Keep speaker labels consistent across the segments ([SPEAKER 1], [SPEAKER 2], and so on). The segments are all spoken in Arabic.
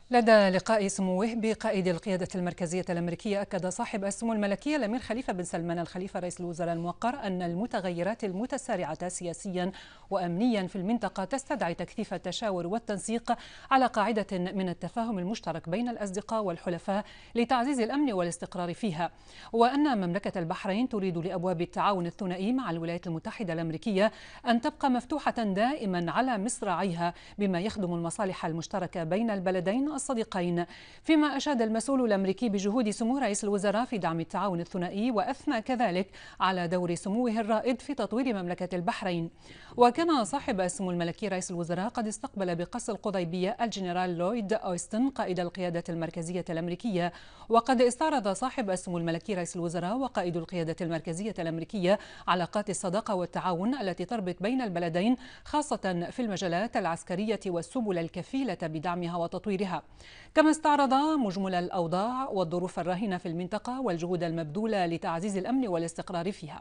[SPEAKER 1] لدى لقاء سموه بقائد القيادة المركزية الأمريكية، أكد صاحب السمو الملكي الأمير خليفة بن سلمان الخليفة رئيس الوزراء الموقر أن المتغيرات المتسارعة سياسيا وأمنيا في المنطقة تستدعي تكثيف التشاور والتنسيق على قاعدة من التفاهم المشترك بين الأصدقاء والحلفاء لتعزيز الأمن والاستقرار فيها، وأن مملكة البحرين تريد لأبواب التعاون الثنائي مع الولايات المتحدة الأمريكية أن تبقى مفتوحة دائما على مصراعيها بما يخدم المصالح المشتركة بين البلدين الصديقين. فيما أشاد المسؤول الأمريكي بجهود سمو رئيس الوزراء في دعم التعاون الثنائي، وأثنى كذلك على دور سموه الرائد في تطوير مملكة البحرين. وكان صاحب السمو الملكي رئيس الوزراء قد استقبل بقصر القضيبية الجنرال لويد أوستن قائد القيادة المركزية الأمريكية. وقد استعرض صاحب السمو الملكي رئيس الوزراء وقائد القيادة المركزية الأمريكية علاقات الصداقة والتعاون التي تربط بين البلدين، خاصة في المجالات العسكرية والسبل الكفيلة بدعمها وتطويرها. كما استعرض مجمل الأوضاع والظروف الراهنة في المنطقة والجهود المبذولة لتعزيز الأمن والاستقرار فيها.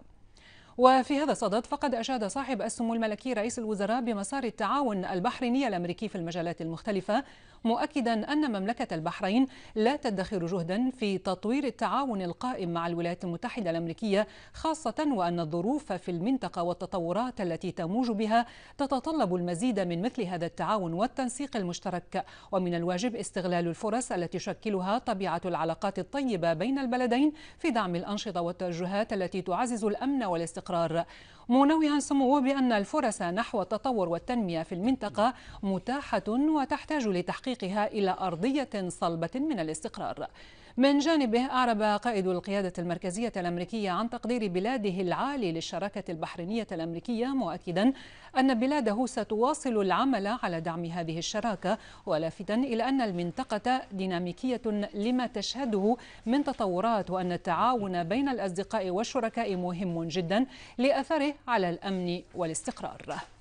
[SPEAKER 1] وفي هذا الصدد فقد أشاد صاحب السمو الملكي رئيس الوزراء بمسار التعاون البحريني الأمريكي في المجالات المختلفة، مؤكدا أن مملكة البحرين لا تدخر جهدا في تطوير التعاون القائم مع الولايات المتحدة الأمريكية، خاصة وأن الظروف في المنطقة والتطورات التي تموج بها تتطلب المزيد من مثل هذا التعاون والتنسيق المشترك. ومن الواجب استغلال الفرص التي تشكلها طبيعة العلاقات الطيبة بين البلدين في دعم الأنشطة والتوجهات التي تعزز الأمن والاستقرار، منوها سموه بأن الفرص نحو التطور والتنمية في المنطقة متاحة وتحتاج لتحقيقها إلى أرضية صلبة من الاستقرار. من جانبه أعرب قائد القيادة المركزية الأمريكية عن تقدير بلاده العالي للشراكة البحرينية الأمريكية، مؤكدا أن بلاده ستواصل العمل على دعم هذه الشراكة، ولافتا إلى أن المنطقة ديناميكية لما تشهده من تطورات، وأن التعاون بين الأصدقاء والشركاء مهم جدا لأثره على الأمن والاستقرار.